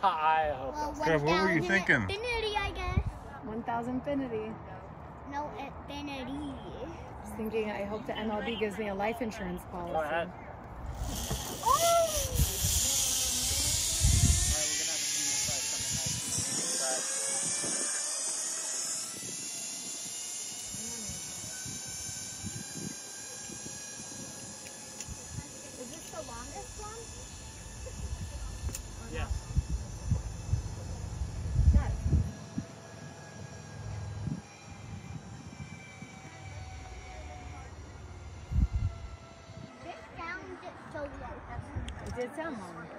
I hope Well, that's Trev, what were you 1,000 thinking? infinity, I guess. 1,000 infinity. No, infinity. Just thinking, I hope the MLB gives me a life insurance policy. Go ahead. Oh! Is this the longest one? Yes. Yes. This sounds so long. It did sound long.